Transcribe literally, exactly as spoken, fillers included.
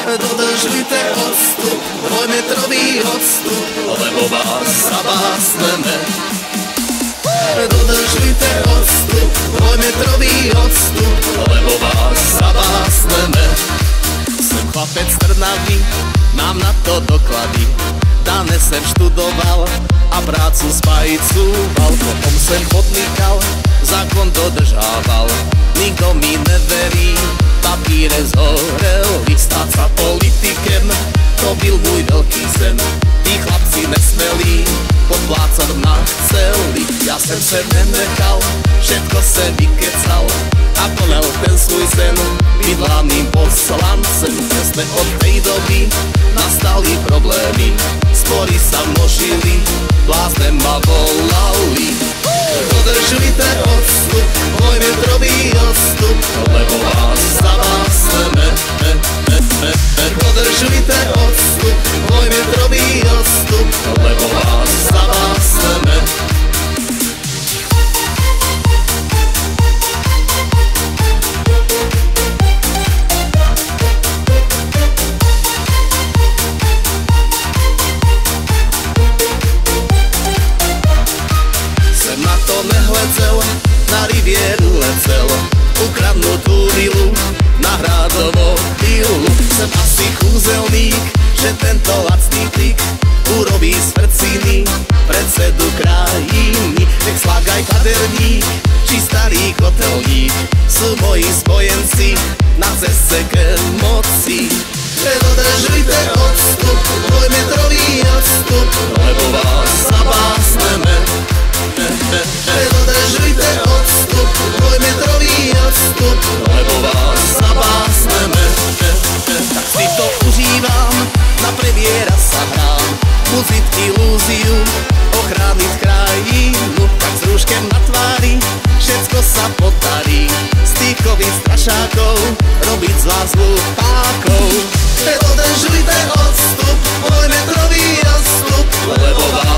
Dodržujte odstup, dvojmetrový odstup, lebo vás zabásneme. Dodržujte odstup, dvojmetrový odstup, lebo vás zabásneme. Sem chlapec z Trnavy, mám na to doklady. Dane sem študoval a prácu spajcúval. Potom sem podnikal, zákon dodržával. Nikto mi neverí, papíre zhoreli. Stáť sa politikem, to byl môj veľký sen. Tí chlapci nesmelí, podplácať ma chceli. Ja sem se nenechal, všetko se vykecal a plnil ten svoj sen byť hlavným poslancem. Presne od tej doby nastali problémy, spory sa množili, blázne ma volali. Dodržujte odstup, dvojmetrový odstup, lebo vás zabásneme. Dodržujte odstup, dvojmetrový odstup, lebo vás zabásneme. Sem na to nehledzel, na rivieru lecel, ukradnutú vilu na hradovo vilu. Sem asi kúzelník, že tento lacný trik urobí z Frciny predsedu krajiny. Nech Slagaj kaderník, či starý kotelník sú moji spojenci na ceste k moci. Dodržujte odstup, dvojmetrový odstup, lebo vás zabásneme. Dodržujte odstup, dvojmetrový odstup, lebo vás zabásneme. Tak si to užívam, na premiéra sa hrám, budziť ilúziu, ochrániť krajinu. Tak s rúškem na tvári, všetko sa podarí, z tých covid strašákov robiť z vás hlupákov. Dodržujte odstup, dvojmetrový odstup, lebo vás